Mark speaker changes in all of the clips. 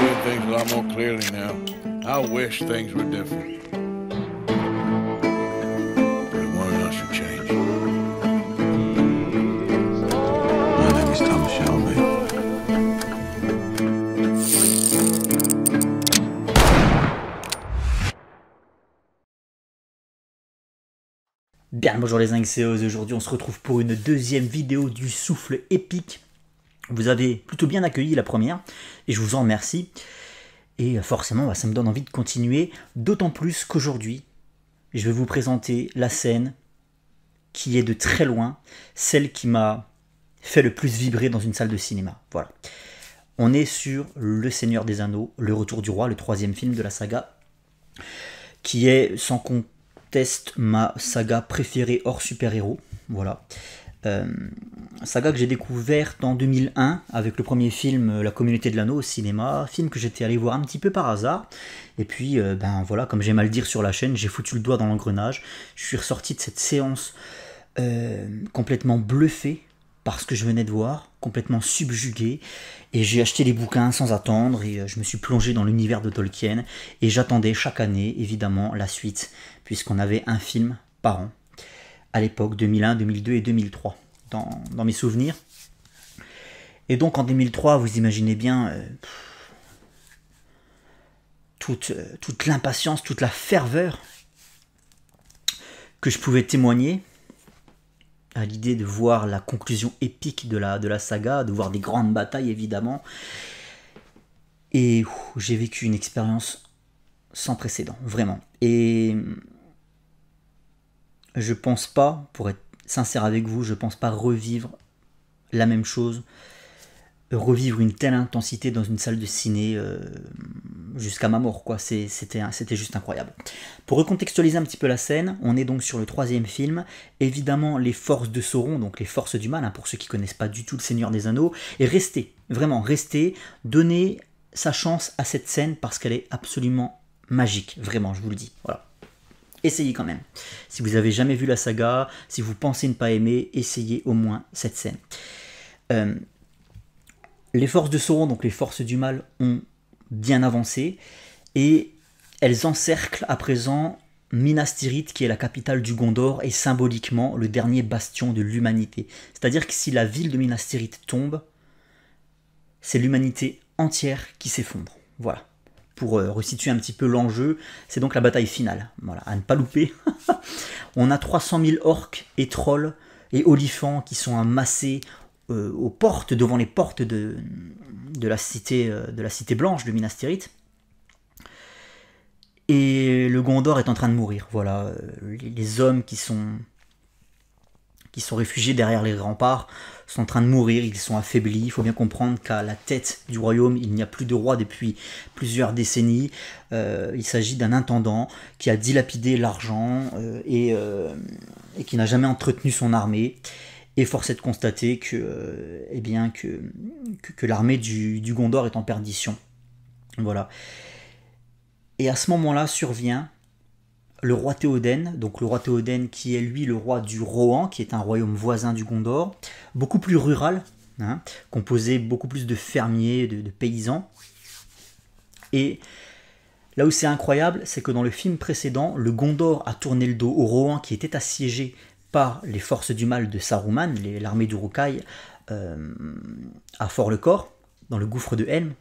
Speaker 1: seeing things a lot more clearly now. I wish things were different. But one else should change. My name is Thomas Shelby.
Speaker 2: Bien, bonjour les Inxéos, aujourd'hui on se retrouve pour une deuxième vidéo du souffle épique. Vous avez plutôt bien accueilli la première, et je vous en remercie. Et forcément, ça me donne envie de continuer, d'autant plus qu'aujourd'hui, je vais vous présenter la scène qui est de très loin, celle qui m'a fait le plus vibrer dans une salle de cinéma. Voilà. On est sur Le Seigneur des Anneaux, Le Retour du Roi, le troisième film de la saga, qui est sans conteste ma saga préférée hors super-héros. Voilà. Saga que j'ai découverte en 2001 avec le premier film La Communauté de l'Anneau au cinéma, film que j'étais allé voir un petit peu par hasard, et puis ben voilà, comme j'aime à le dire sur la chaîne, j'ai foutu le doigt dans l'engrenage. Je suis ressorti de cette séance complètement bluffé par ce que je venais de voir, complètement subjugué, et j'ai acheté les bouquins sans attendre, et je me suis plongé dans l'univers de Tolkien, et j'attendais chaque année évidemment la suite, puisqu'on avait un film par an à l'époque, 2001, 2002 et 2003, dans mes souvenirs. Et donc en 2003, vous imaginez bien toute l'impatience, toute la ferveur que je pouvais témoigner à l'idée de voir la conclusion épique de la saga, de voir des grandes batailles évidemment. Et j'ai vécu une expérience sans précédent, vraiment. Et je pense pas, pour être sincère avec vous, je pense pas revivre la même chose, revivre une telle intensité dans une salle de ciné jusqu'à ma mort, quoi. C'était juste incroyable. Pour recontextualiser un petit peu la scène, on est donc sur le troisième film, évidemment les forces de Sauron, donc les forces du mal, hein, pour ceux qui connaissent pas du tout le Seigneur des Anneaux, et restez, vraiment restez, donnez sa chance à cette scène parce qu'elle est absolument magique, vraiment, je vous le dis, voilà. Essayez quand même. Si vous n'avez jamais vu la saga, si vous pensez ne pas aimer, essayez au moins cette scène. Les forces de Sauron, donc les forces du mal, ont bien avancé et elles encerclent à présent Minas Tirith, qui est la capitale du Gondor et symboliquement le dernier bastion de l'humanité. C'est-à-dire que si la ville de Minas Tirith tombe, c'est l'humanité entière qui s'effondre. Voilà. Pour resituer un petit peu l'enjeu, c'est donc la bataille finale. Voilà, à ne pas louper. On a 300 000 orques et trolls et olifants qui sont amassés aux portes, devant les portes de la cité blanche de Minas Tirith. Et le Gondor est en train de mourir. Voilà, les hommes qui sont réfugiés derrière les remparts sont en train de mourir, ils sont affaiblis. Il faut bien comprendre qu'à la tête du royaume, il n'y a plus de roi depuis plusieurs décennies. Il s'agit d'un intendant qui a dilapidé l'argent et qui n'a jamais entretenu son armée. Et force est de constater que l'armée du Gondor est en perdition. Voilà. Et à ce moment-là survient le roi Théoden, donc le roi Théoden qui est lui le roi du Rohan, qui est un royaume voisin du Gondor, beaucoup plus rural, hein, composé beaucoup plus de fermiers, de paysans. Et là où c'est incroyable, c'est que dans le film précédent, le Gondor a tourné le dos au Rohan qui était assiégé par les forces du mal de Saruman, l'armée d'Uruk-hai, à Fort-le-Corps, dans le gouffre de Helm.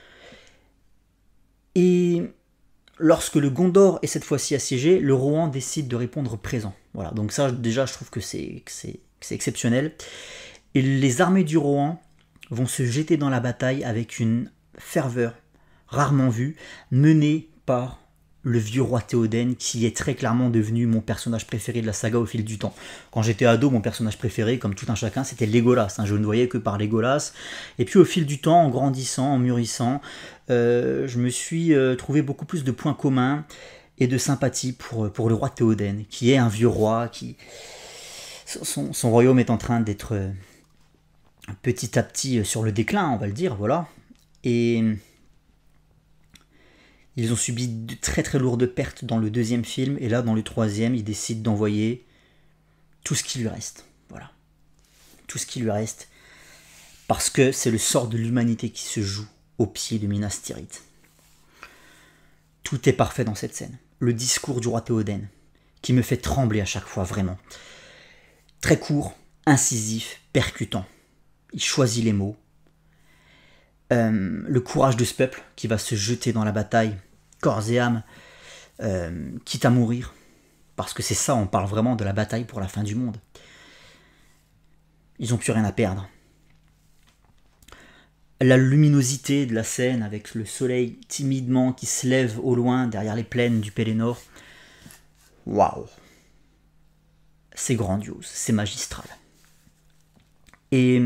Speaker 2: Et lorsque le Gondor est cette fois-ci assiégé, le Rohan décide de répondre présent. Voilà, donc ça déjà je trouve que c'est exceptionnel. Et les armées du Rohan vont se jeter dans la bataille avec une ferveur rarement vue, menée par le vieux roi Théoden, qui est très clairement devenu mon personnage préféré de la saga au fil du temps. Quand j'étais ado, mon personnage préféré, comme tout un chacun, c'était Legolas. Hein, je ne voyais que par Legolas. Et puis au fil du temps, en grandissant, en mûrissant, je me suis trouvé beaucoup plus de points communs et de sympathie pour le roi Théoden, qui est un vieux roi, qui son royaume est en train d'être petit à petit sur le déclin, on va le dire, voilà. Et ils ont subi de très très lourdes pertes dans le deuxième film, et là dans le troisième, ils décident d'envoyer tout ce qui lui reste. Voilà. Tout ce qui lui reste. Parce que c'est le sort de l'humanité qui se joue aux pieds de Minas Tirith. Tout est parfait dans cette scène. Le discours du roi Théoden, qui me fait trembler à chaque fois, vraiment. Très court, incisif, percutant. Il choisit les mots. Le courage de ce peuple qui va se jeter dans la bataille, corps et âme, quitte à mourir. Parce que c'est ça, on parle vraiment de la bataille pour la fin du monde. Ils n'ont plus rien à perdre. La luminosité de la scène avec le soleil timidement qui se lève au loin derrière les plaines du Pélénor. Waouh! C'est grandiose, c'est magistral. Et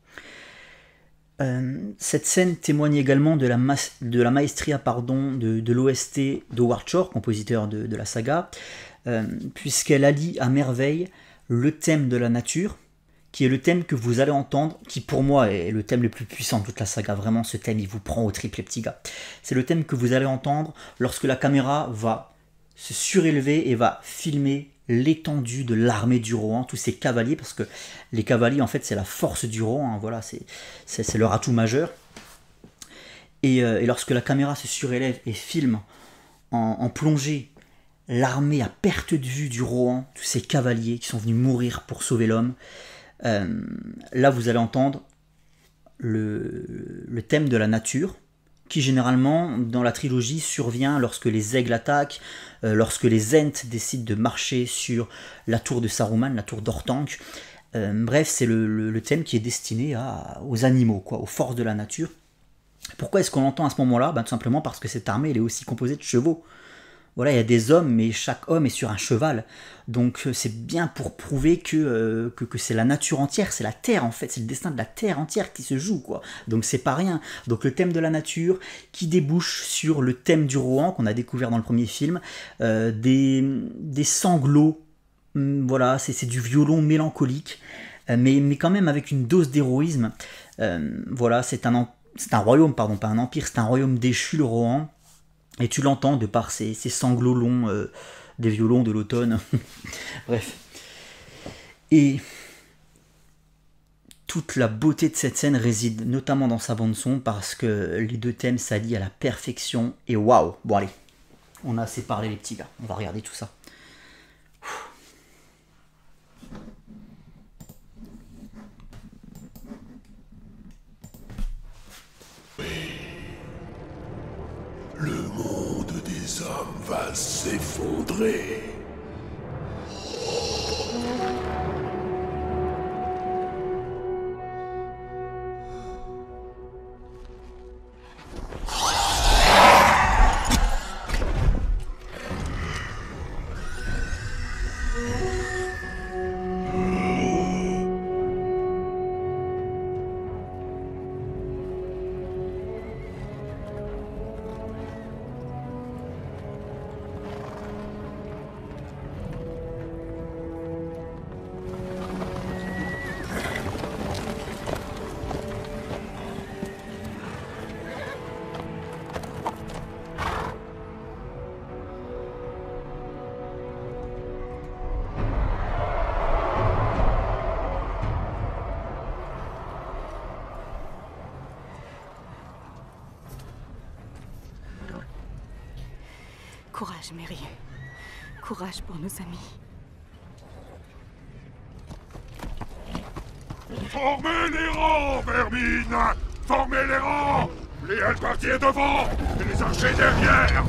Speaker 2: cette scène témoigne également de la maestria de l'OST d'Howard Shore, compositeur de la saga, puisqu'elle allie à merveille le thème de la nature, qui est le thème que vous allez entendre, qui pour moi est le thème le plus puissant de toute la saga. Vraiment, ce thème, il vous prend au tripes, les petits gars. C'est le thème que vous allez entendre lorsque la caméra va se surélever et va filmer l'étendue de l'armée du Rohan, tous ces cavaliers, parce que les cavaliers, en fait, c'est la force du Rohan, hein, voilà, c'est leur atout majeur. Et lorsque la caméra se surélève et filme en plongée l'armée à perte de vue du Rohan, tous ces cavaliers qui sont venus mourir pour sauver l'homme, là vous allez entendre le thème de la nature, qui généralement dans la trilogie survient lorsque les aigles attaquent, lorsque les Ents décident de marcher sur la tour de Saruman, la tour d'Orthanc. Bref, c'est le thème qui est destiné aux animaux, quoi, aux forces de la nature. Pourquoi est-ce qu'on l'entend à ce moment-là? Tout simplement parce que cette armée elle est aussi composée de chevaux. Voilà, il y a des hommes, mais chaque homme est sur un cheval. Donc c'est bien pour prouver que c'est la nature entière, c'est la terre en fait, c'est le destin de la terre entière qui se joue, quoi. Donc c'est pas rien. Donc le thème de la nature qui débouche sur le thème du Rohan qu'on a découvert dans le premier film, des sanglots, voilà, c'est du violon mélancolique, mais quand même avec une dose d'héroïsme. Voilà, c'est un royaume, pardon, pas un empire, c'est un royaume déchu, le Rohan. Et tu l'entends de par ces sanglots longs des violons de l'automne. Bref. Et toute la beauté de cette scène réside notamment dans sa bande-son parce que les deux thèmes s'allient à la perfection. Et waouh! Bon allez, on a assez parlé les petits gars, on va regarder tout ça.
Speaker 3: Le monde des hommes va s'effondrer.
Speaker 4: Courage, Merry. Courage pour nos amis.
Speaker 3: Formez les rangs, vermine! Formez les rangs! Les hallebardiers devant et les archers derrière!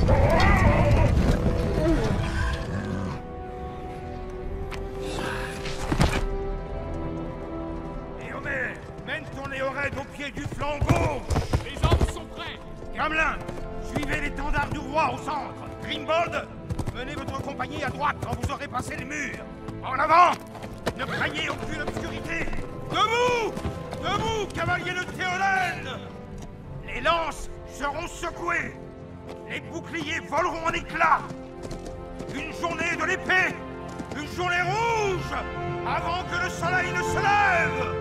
Speaker 3: Léomère, mène ton Léorède au pied du flanc gauche!
Speaker 5: Les hommes sont prêts!
Speaker 3: Gamelin, suivez l'étendard du roi au centre! Grimbold, menez votre compagnie à droite quand vous aurez passé les murs! En avant! Ne craignez aucune obscurité! Debout! Debout, cavaliers de Théoden! Les lances seront secouées! Les boucliers voleront en éclats! Une journée de l'épée! Une journée rouge! Avant que le soleil ne se lève!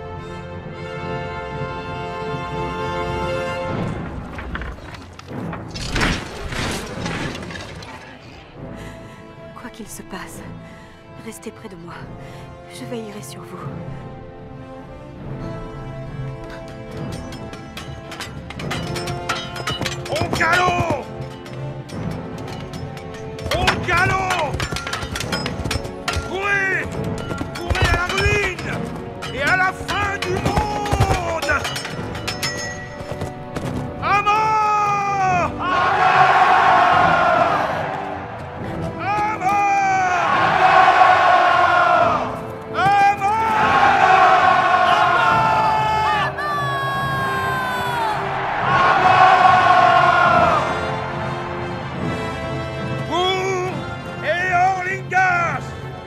Speaker 4: Quoi qu'il se passe, restez près de moi. Je veillerai sur vous.
Speaker 3: Au galop! Au galop! Courez! Courez à la ruine! Et à la fin du monde! À mort! À mort! À mort! Pour et Orlingas!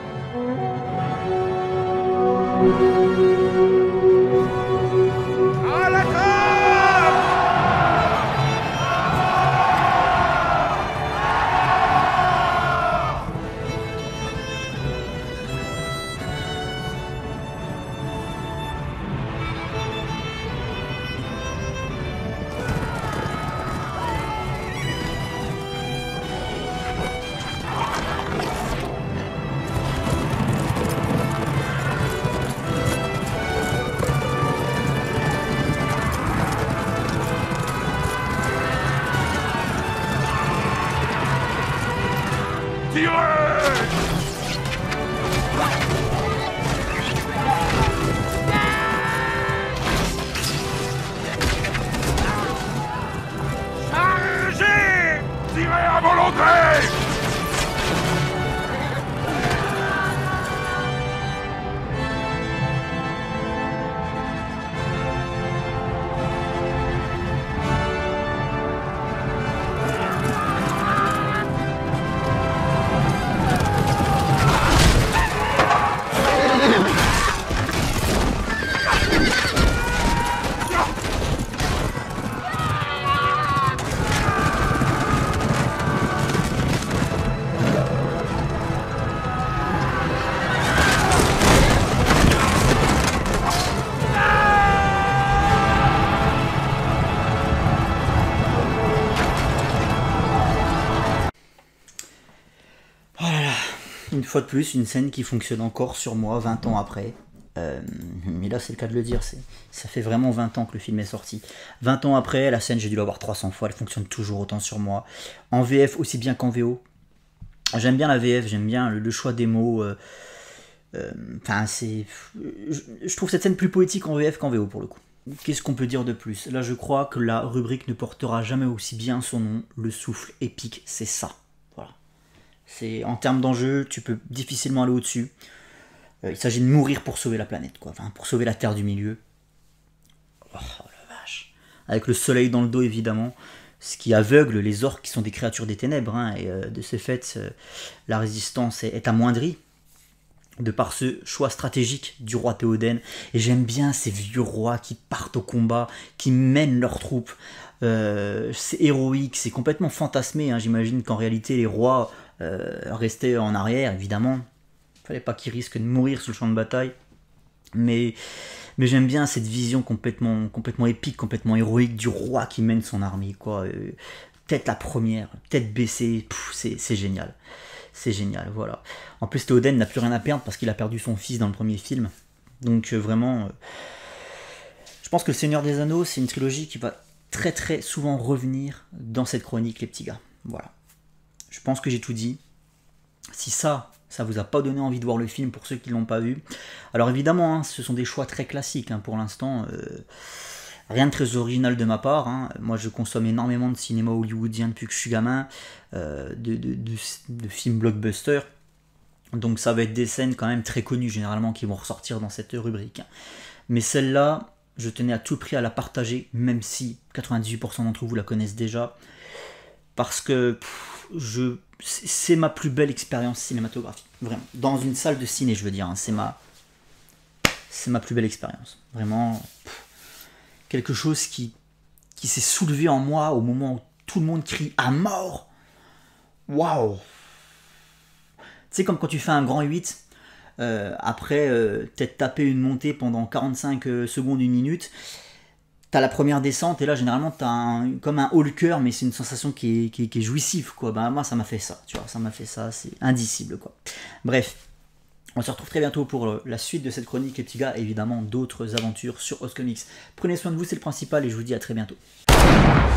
Speaker 3: À la trappe! Tirez! Chargez! Tirez à volonté!
Speaker 2: Une fois de plus, une scène qui fonctionne encore sur moi 20 ans après. Mais là, c'est le cas de le dire, ça fait vraiment 20 ans que le film est sorti. 20 ans après, la scène, j'ai dû la voir 300 fois, elle fonctionne toujours autant sur moi. En VF aussi bien qu'en VO. J'aime bien la VF, j'aime bien le choix des mots. Enfin, je trouve cette scène plus poétique en VF qu'en VO pour le coup. Qu'est-ce qu'on peut dire de plus? Là, je crois que la rubrique ne portera jamais aussi bien son nom. Le souffle épique, c'est ça. Voilà. En termes d'enjeu, tu peux difficilement aller au-dessus. Il s'agit de mourir pour sauver la planète, quoi. Enfin, pour sauver la Terre du milieu. Oh la vache. Avec le soleil dans le dos, évidemment. Ce qui aveugle les orques qui sont des créatures des ténèbres. Hein, et de ce fait, la résistance est amoindrie. De par ce choix stratégique du roi Théoden. Et j'aime bien ces vieux rois qui partent au combat, qui mènent leurs troupes. C'est héroïque, c'est complètement fantasmé. Hein. J'imagine qu'en réalité, les rois restaient en arrière, évidemment. Il fallait pas qu'ils risquent de mourir sur le champ de bataille. Mais j'aime bien cette vision complètement épique, complètement héroïque du roi qui mène son armée, quoi. Tête la première, tête baissée, c'est génial. C'est génial, voilà. En plus, Théoden n'a plus rien à perdre parce qu'il a perdu son fils dans le premier film. Donc vraiment, je pense que Le Seigneur des Anneaux, c'est une trilogie qui va très très souvent revenir dans cette chronique, les petits gars. Voilà. Je pense que j'ai tout dit. Si ça vous a pas donné envie de voir le film pour ceux qui l'ont pas vu. Alors évidemment, hein, ce sont des choix très classiques hein, pour l'instant. Rien de très original de ma part. Hein. Moi, je consomme énormément de cinéma hollywoodien depuis que je suis gamin, de films blockbusters. Donc ça va être des scènes quand même très connues généralement qui vont ressortir dans cette rubrique. Mais celle-là, je tenais à tout prix à la partager, même si 98% d'entre vous la connaissent déjà. Parce que c'est ma plus belle expérience cinématographique. Vraiment. Dans une salle de ciné, je veux dire. Hein. C'est ma plus belle expérience. Vraiment... quelque chose qui s'est soulevé en moi au moment où tout le monde crie à mort. Waouh! Tu sais, comme quand tu fais un grand 8, après t'être tapé une montée pendant 45 secondes, une minute, t'as la première descente et là généralement t'as comme un haut le cœur, mais c'est une sensation qui est jouissive, quoi. Bah, moi ça m'a fait ça, tu vois, ça m'a fait ça, c'est indicible, quoi. Bref. On se retrouve très bientôt pour la suite de cette chronique, les petits gars, et évidemment d'autres aventures sur Os Comics. Prenez soin de vous, c'est le principal, et je vous dis à très bientôt.